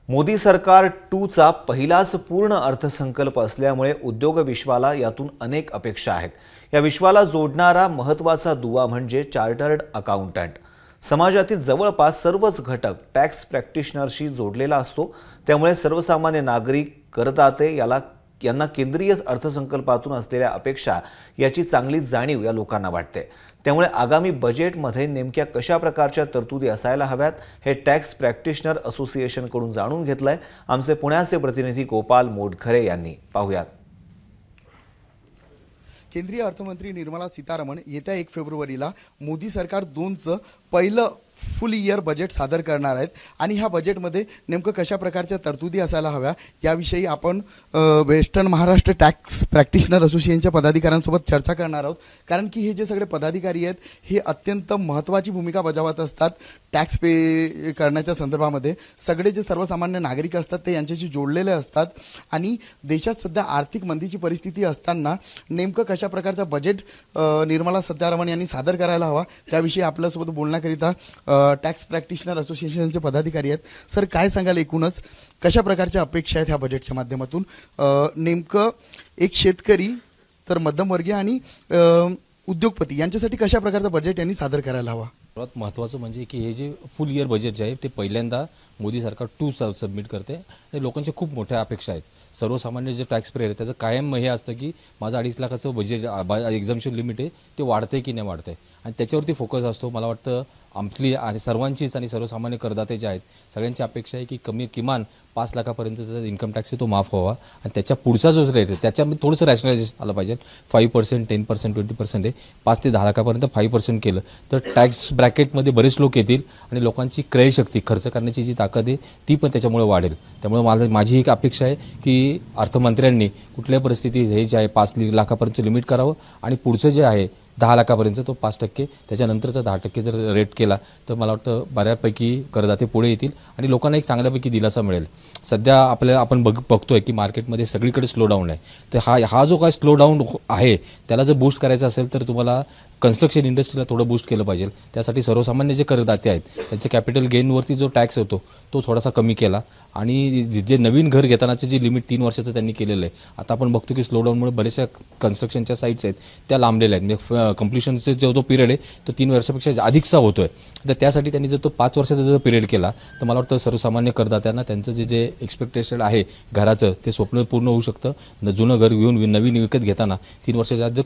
मोदी सरकार 2चा पहिलाच पूर्ण अर्थसंकल्प असल्यामुळे उद्योग विश्वाला यातून अनेक अपेक्षा आहेत। या विश्वाला जोडणारा महत्त्वाचा दुवा म्हणजे चार्टर्ड अकाउंटंट। समाजातील जवळपास सर्वच घटक टॅक्स प्रॅक्टिशनरशी जोडलेला असतो, त्यामुळे सर्वसामान्य नागरिक, करदाते यांना केंद्रीय अर्थसंकल्पातून असलेल्या अपेक्षा याची चांगली जाणीव या लोकांना वाटते। त्यामुळे आगामी बजेटमध्ये नेमक्या कशा प्रकारच्या तरतुदी असायला हव्यात हे टॅक्स प्रॅक्टिशनर असोसिएशन कडून जाणून घेतलंय आमचे पुण्याचे प्रतिनिधी गोपाल मोडखरे यांनी। पाहूयात। केंद्रीय अर्थमंत्री निर्मला सीतारामन येत्या 1 फेब्रुवारीला मोदी सरकार 2चं पहिलं फुल इयर बजेट सादर करणार आहेत आणि ह्या बजेटमध्ये नेमकं कशा प्रकारच्या तरतुदी असायला हव्या याविषयी आपण वेस्टर्न महाराष्ट्र टॅक्स प्रॅक्टिशनर असोसिएशनच्या पदाधिकाऱ्यांसोबत चर्चा करणार आहोत। कारण की हे जे सगळे पदाधिकारी आहेत हे अत्यंत महत्त्वाची भूमिका बजावत असतात टॅक्स पे करण्याच्या संदर्भामध्ये। सगळे जे सर्वसामान्य नागरिक असतात ते यांच्याशी जोडलेले असतात आणि देशात सध्या आर्थिक मंदीची परिस्थिती असताना नेमकं कशा प्रकारचा बजेट निर्मला सीतारामन यांनी सादर करायला हवा त्याविषयी आपल्यासोबत बोलण्याकरिता टॅक्स प्रॅक्टिशनर असोसिएशनचे पदाधिकारी आहेत। सर, काय सांगाल एकूणच कशा प्रकारच्या अपेक्षा आहेत ह्या बजेटच्या माध्यमातून? नेमकं एक शेतकरी तर मध्यमवर्गीय आणि उद्योगपती यांच्यासाठी कशा प्रकारचा बजेट यांनी सादर करायला हवा? सर्वात महत्त्वाचं म्हणजे की हे जे फुल इयर बजेट जे आहे ते पहिल्यांदा मोदी सरकार 2 सबमिट करते आणि लोकांच्या खूप मोठ्या अपेक्षा आहेत। सर्वसामान्य जे टॅक्स पेयर आहे त्याचं कायम हे असतं की माझं 2.5 लाखाचं बजेट एक्झम्पशन लिमिट आहे ते वाढते की नाही वाढते आणि त्याच्यावरती फोकस असतो। मला वाटतं आपली आणि सर्वांचीच आणि सर्वसामान्य करदाते जे आहेत सगळ्यांची अपेक्षा आहे की किमान 5 लाखापर्यंतचा इन्कम टॅक्स आहे तो माफ व्हावा आणि त्याच्या पुढचा जो रेट आहे त्याच्यामध्ये थोडंसं रॅशनलायझेशन आलं पाहिजे। 5%, 10%, 20% आहे, 5 ते 10 लाखापर्यंत 5% केलं तर टॅक्स ब्रॅकेटमध्ये बरेच लोक येतील आणि लोकांची क्रयशक्ती खर्च करण्याची जी ताकद आहे ती पण त्याच्यामुळे वाढेल। त्यामुळे माझी एक अपेक्षा आहे की अर्थमंत्र्यांनी कुठल्या परिस्थितीत हे जे आहे 5 लाखापर्यंत लिमिट करावं आणि पुढचं जे आहे 10 लाखापर्यंत तो 5%, त्याच्यानंतरचा 10% जर रेट केला तर मला वाटतं बऱ्यापैकी करदाते पुढे येतील आणि लोकांना एक चांगल्यापैकी दिलासा मिळेल। सध्या आपण बघतोय की मार्केटमध्ये सगळीकडे स्लो डाऊन आहे, तर हा जो काय स्लो डाऊन आहे त्याला जर बूस्ट करायचा असेल तर तुम्हाला कन्स्ट्रक्शन इंडस्ट्रीला थोडं बूस्ट केलं पाहिजे। त्यासाठी सर्वसामान्य जे करदाते आहेत त्यांचे कॅपिटल गेनवरती जो टॅक्स होतो तो थोडासा कमी केला आणि जे नवीन घर घेतानाचे जे लिमिट 3 वर्षाचं त्यांनी केलेलं आहे, आता आपण बघतो की स्लो डाऊनमुळे बरेचशा कन्स्ट्रक्शनच्या साईट्स आहेत त्या लांबलेल्या आहेत, म्हणजे कंप्लिशनचा जो पिरियड आहे तो 3 वर्षापेक्षा अधिकचा होतोय। तर त्यासाठी त्यांनी जर तो 5 वर्षाचा जर पिरियड केला तर मला वाटतं सर्वसामान्य करदात्यांना त्यांचं जे एक्सपेक्टेशन आहे घराचं ते स्वप्न पूर्ण होऊ शकतं। जुनं घर घेऊन नवीन विकत घेताना 3 वर्षाच्या आत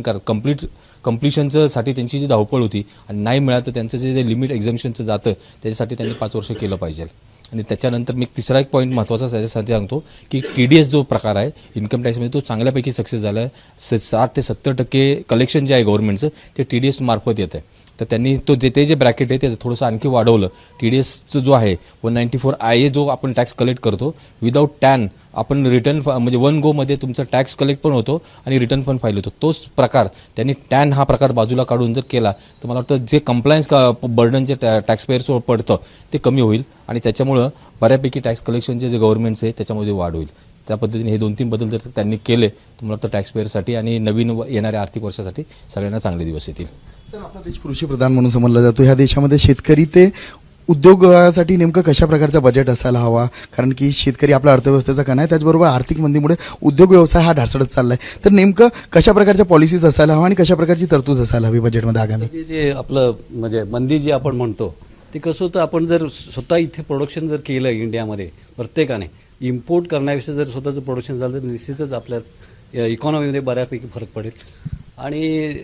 जर कंप्लिशनचं साठी त्यांची जी धावपळ होती आणि नाही मिळालं तर त्यांचं जे लिमिट एक्झम्पशनचं जातं त्याच्यासाठी त्यांनी 5 वर्ष केलं पाहिजे। आणि त्याच्यानंतर मी तिसरा एक पॉईंट महत्त्वाचा त्याच्यासाठी सांगतो की TDS जो प्रकार आहे इन्कम टॅक्समध्ये तो चांगल्यापैकी सक्सेस झाला आहे। 60 ते 70% कलेक्शन जे आहे गव्हर्नमेंटचं ते TDS मार्फत येतं आहे। तर त्यांनी ते जे ब्रॅकेट आहे त्याचं थोडंसं आणखी वाढवलं। TDSचं जो आहे 194 IA जो आपण टॅक्स कलेक्ट करतो विदाऊट टॅन आपण रिटर्न म्हणजे 1 गोमध्ये तुमचा टॅक्स कलेक्ट पण होतो आणि रिटर्न पण फाईल होतो, तोच प्रकार त्यांनी टॅन हा प्रकार बाजूला काढून जर केला तर मला वाटतं जे कंप्लायन्स बर्डन जे टॅक्स पेयर्सवर पडतं ते कमी होईल आणि त्याच्यामुळं बऱ्यापैकी टॅक्स कलेक्शनचे जे गव्हर्नमेंटचे त्याच्यामध्ये वाढ होईल। त्या पद्धतीने हे 2-3 बदल जर त्यांनी केले तर मला वाटतं टॅक्स पेयरसाठी आणि नवीन येणाऱ्या आर्थिक वर्षासाठी सगळ्यांना चांगले दिवस येतील। सर, आपला देश कृषीप्रधान म्हणून समजला जातो। ह्या देशामध्ये शेतकरी ते उद्योगासाठी नेमकं कशा प्रकारचा बजेट असायला हवा? कारण की शेतकरी आपल्या अर्थव्यवस्थेचा कणा आहे, त्याचबरोबर आर्थिक मंदीमुळे उद्योग व्यवसाय हा ढासळत चाललाय। तर नेमकं कशा प्रकारच्या पॉलिसीज असायला हवा आणि कशा प्रकारची तरतूद असायला हवी बजेटमध्ये आगामी? जे आपलं म्हणजे मंदी जी आपण म्हणतो ते कसं होतं, आपण जर स्वतः इथे प्रोडक्शन जर केलं इंडियामध्ये प्रत्येकाने इम्पोर्ट करण्याविषयी जर स्वतःचं प्रोडक्शन झालं तर निश्चितच आपल्या इकॉनॉमीमध्ये बऱ्यापैकी फरक पडेल। आणि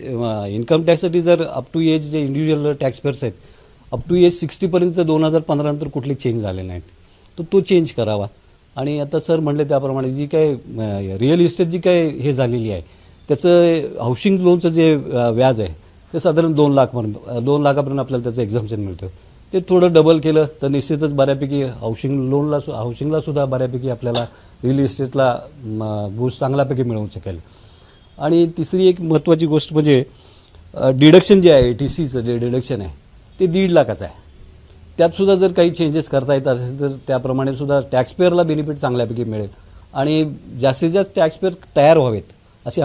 इन्कम टॅक्ससाठी जर अप टू एज जे इंडिव्हिज्युअल टॅक्स पेयर्स आहेत अप टू एज 60पर्यंत 2015 नंतर कुठले चेंज झाले नाहीत, तर तो चेंज करावा। आणि आता सर म्हणले त्याप्रमाणे जी काय रिअल इस्टेट जी काय हे झालेली आहे त्याचं हाऊसिंग लोनचं जे व्याज आहे ते साधारण 2 लाखापर्यंत आपल्याला त्याचं एक्झम्पशन मिळतं, ते थोडं डबल केलं तर निश्चितच बऱ्यापैकी हाऊसिंगला सुद्धा बऱ्यापैकी आपल्याला रिअल इस्टेटला बूस्ट चांगल्यापैकी मिळवू शकेल। आणि तिसरी एक महत्त्वाची गोष्ट म्हणजे डिडक्शन जे आहे TCचं जे डिडक्शन आहे ते 1.5 लाखाचं आहे, त्यातसुद्धा जर काही चेंजेस करता येत असेल तर त्याप्रमाणे सुद्धा टॅक्सपेअरला बेनिफिट चांगल्यापैकी मिळेल आणि जास्तीत जास्त टॅक्सपेअर तयार व्हावेत अशी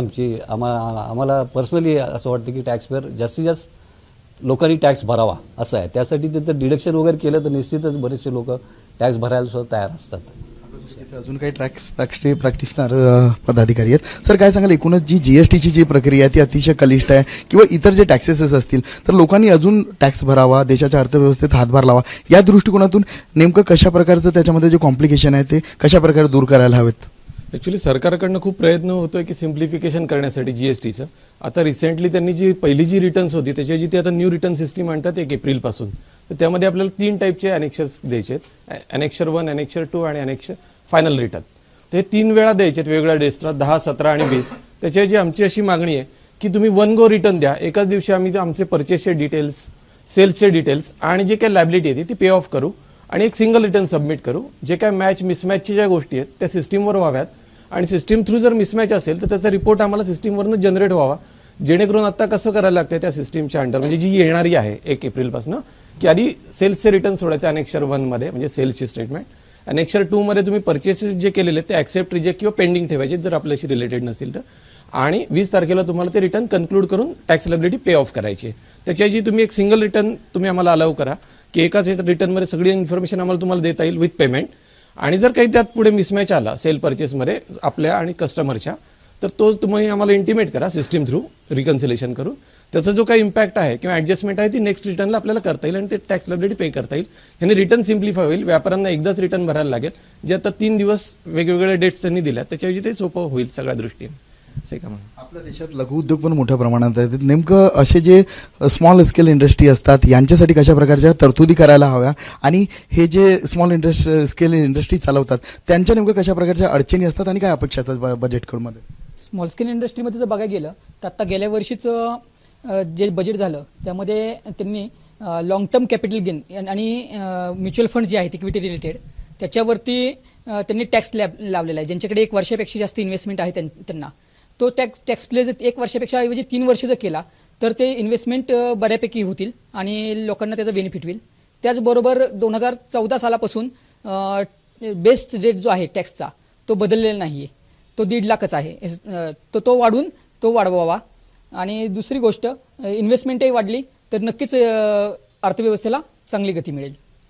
आम्हाला पर्सनली असं वाटतं की टॅक्सपेअर जास्तीत जास्त लोकांनी टॅक्स भरावा असं आहे। त्यासाठी ते डिडक्शन वगैरे केलं तर निश्चितच बरेचसे लोक टॅक्स भरायला सुद्धा तयार असतात. इथे अजून काही प्रॅक्टिसणार पदाधिकारी आहेत. सर, काय सांगाल, एकूणच जी जीएसटीची जी प्रक्रिया आहे ती अतिशय क्लिष्ट आहे, किंवा इतर जे टॅक्सेस असतील तर लोकांनी अजून टॅक्स भरावा, देशाच्या अर्थव्यवस्थेत हातभार लावा, या दृष्टिकोनातून नेमकं कशा प्रकारचं त्याच्यामध्ये जे कॉम्प्लिकेशन आहे ते कशा प्रकारे दूर करायला हवेत? ॲक्च्युली सरकारकडनं खूप प्रयत्न होतोय की सिम्प्लिफिकेशन करण्यासाठी जीएसटीचं. आता रिसेंटली त्यांनी जी पहिली जी रिटर्न्स होती त्याच्याऐवजी ते आता न्यू रिटर्न सिस्टीम आणतात 1 एप्रिलपासून. तर त्यामध्ये आपल्याला 3 टाईपचे ॲनेक्शर्स द्यायचे आहेत, ॲनेक्शर 1, ॲनेक्शर 2 आणि ॲनेक्शर फायनल रिटर्न. ते 3 वेळा द्यायचे आहेत वेगवेगळ्या डेट्सला, 10, 17 आणि 20. त्याच्याऐवजी आमची अशी मागणी आहे की तुम्ही 1 गो रिटर्न द्या. एकाच दिवशी आम्ही आमचे परचेसचे डिटेल्स, सेल्सचे डिटेल्स आणि जे काही लायबिलिटी आहे ती पे ऑफ करू आणि एक सिंगल रिटर्न सबमिट करू. जे काय मिसमॅचच्या ज्या गोष्टी आहेत त्या सिस्टीमवर व्हाव्यात आणि सिस्टीम थ्रू जर मिसमॅच असेल तर त्याचा रिपोर्ट आम्हाला सिस्टीमवरनं जनरेट व्हावा. जेणेकरून आता कसं करायला लागतं त्या सिस्टीमच्या अंडर, म्हणजे जी येणारी आहे 1 एप्रिलपासून, की आधी सेल्सचे रिटर्न सोडायचे ॲनेक्शर 1 मध्ये, म्हणजे सेल्सची स्टेटमेंट. ॲनेक्शर 2 मध्ये तुम्ही परचेसेस जे केलेले ते ॲक्सेप्ट, रिजेक्ट किंवा पेंडिंग ठेवायचे जर आपल्याशी रिलेटेड नसेल तर. आणि 20 तारखेला तुम्हाला ते रिटर्न कन्क्लूड करून टॅक्स लायबिलिटी पे ऑफ करायची. त्याच्याऐवजी तुम्ही एक सिंगल रिटर्न तुम्ही आम्हाला अलाउ करा की एकाच रिटर्नमध्ये सगळी इन्फॉर्मेशन आम्हाला तुम्हाला देता येईल विथ पेमेंट. आणि जर काही त्यात पुढे मिसमॅच आला सेल परचेसमध्ये आपल्या आणि कस्टमरच्या, तर तो तुम्ही आम्हाला इंटिमेट करा सिस्टीम थ्रू रिकन्सिलेशन करून. त्याचा जो काही इम्पॅक्ट आहे किंवा ॲडजस्टमेंट आहे ती नेक्स्ट रिटर्नला आपल्याला करता येईल आणि ते टॅक्स लायबिलिटी पे करता येईल. याने रिटर्न सिम्प्लिफाय होईल. व्यापाऱ्यांना एकदाच रिटर्न भरायला लागेल. जे आता 3 दिवस वेगवेगळ्या डेट्स त्यांनी दिल्या त्याच्याऐवजी ते सोपं होईल सगळ्या दृष्टीने. असे का म्हणून आपल्या देशात लघु उद्योग पण मोठ्या प्रमाणात आहेत. नेमकं असे जे स्मॉल स्केल इंडस्ट्री असतात यांच्यासाठी कशा प्रकारच्या तरतुदी करायला हव्या, आणि हे जे स्मॉल स्केल इंडस्ट्री चालवतात त्यांच्या नेमकं कशा प्रकारच्या अडचणी असतात आणि काय अपेक्षा असतात बजेटकडमध्ये? स्मॉल स्केल इंडस्ट्रीमध्ये जर बघायला गेलं तर आता गेल्या वर्षीचं जे बजेट झालं त्यामध्ये त्यांनी लॉंग टर्म कॅपिटल गेन आणि म्युच्युअल फंड जे आहेत इक्विटी रिलेटेड त्याच्यावरती त्यांनी टॅक्स लावलेला आहे. ज्यांच्याकडे 1 वर्षापेक्षा जास्त इन्व्हेस्टमेंट आहे त्यांना तो टॅक्स प्ले जर 1 वर्षापेक्षा ऐवजी 3 वर्ष जर केला तर ते इन्व्हेस्टमेंट बऱ्यापैकी होतील आणि लोकांना त्याचा बेनिफिट होईल. त्याचबरोबर 2014 सालापासून बेस्ट रेट जो आहे टॅक्सचा तो बदललेला नाही आहे, तो 1.5 लाखच आहे. तो वाढून तो वाढवावा. आणि दुसरी गोष्ट, इन्व्हेस्टमेंटही वाढली तर नक्कीच अर्थव्यवस्थेला चांगली गती मिळेल.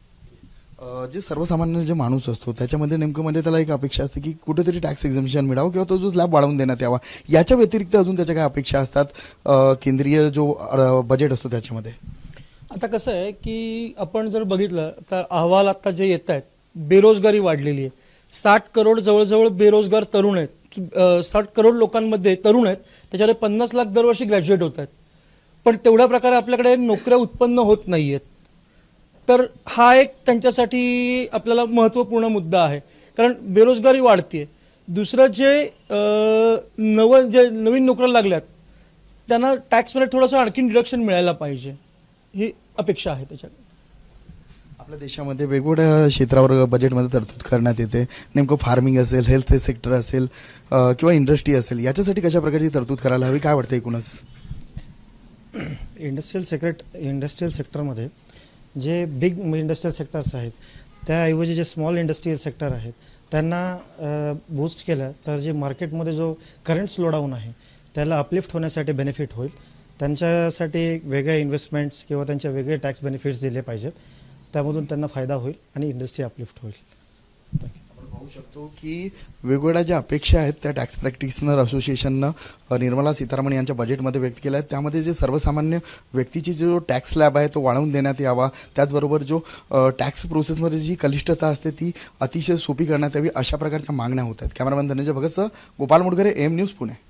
जे सर्वसामान्य जे माणूस असतो त्याच्यामध्ये नेमकं म्हणजे त्याला एक अपेक्षा असते की कुठेतरी टॅक्स एक्झम्पशन मिळावं किंवा तो जो स्लॅब वाढवून देण्यात यावा. याच्या व्यतिरिक्त अजून त्याच्या काय अपेक्षा असतात केंद्रीय जो बजेट असतो त्याच्यामध्ये? आता कसं आहे की आपण जर बघितलं तर अहवाल आता जे येत आहेत, बेरोजगारी वाढलेली आहे. 60 करोड जवळजवळ बेरोजगार तरुण आहेत. 60 करोड लोकांमध्ये तरुण आहेत, त्याच्यामध्ये 50 लाख दरवर्षी ग्रॅज्युएट होत आहेत. पण तेवढ्या प्रकारे आपल्याकडे नोकऱ्या उत्पन्न होत नाही आहेत. तर हा एक त्यांच्यासाठी आपल्याला महत्त्वपूर्ण मुद्दा आहे, कारण बेरोजगारी वाढते. दुसरं जे नवीन नोकऱ्या लागल्यात त्यांना टॅक्समध्ये थोडंसं आणखीन डिडक्शन मिळायला पाहिजे, ही अपेक्षा आहे त्याच्याकडे. आपल्या देशामध्ये वेगवेगळ्या क्षेत्रावर बजेटमध्ये तरतूद करण्यात येते. नेमकं फार्मिंग असेल, हेल्थ सेक्टर असेल किंवा इंडस्ट्री असेल, याच्यासाठी कशा प्रकारची तरतूद करायला हवी, काय वाटतं एकूणच? इंडस्ट्रियल सेक्टरमध्ये जे बिग इंडस्ट्रियल सेक्टर्स आहेत त्याऐवजी जे स्मॉल इंडस्ट्रियल सेक्टर आहेत त्यांना बूस्ट केलं तर जे मार्केटमध्ये जो करंट स्लोडाऊन आहे त्याला अपलिफ्ट होण्यासाठी बेनिफिट होईल. त्यांच्यासाठी वेगळ्या इन्व्हेस्टमेंट्स किंवा त्यांच्या वेगळे टॅक्स बेनिफिट्स दिले पाहिजेत. त्यामधून त्यांना फायदा होईल आणि इंडस्ट्री अपलिफ्ट होईल. आपण पाहू शकतो की वेगवेगळ्या ज्या अपेक्षा आहेत त्या टॅक्स प्रॅक्टिशनर असोसिएशननं निर्मला सीतारामन यांच्या बजेटमध्ये व्यक्त केल्या आहेत. त्यामध्ये जे सर्वसामान्य व्यक्तीची जो टॅक्स स्लॅब आहे तो वाढवून देण्यात यावा, त्याचबरोबर जो टॅक्स प्रोसेसमध्ये जी क्लिष्टता असते ती अतिशय सोपी करण्यात यावी, अशा प्रकारच्या मागण्या होत आहेत. कॅमेरामॅन धनंजय भगतसह गोपाल मुडगरे, AM न्यूज, पुणे.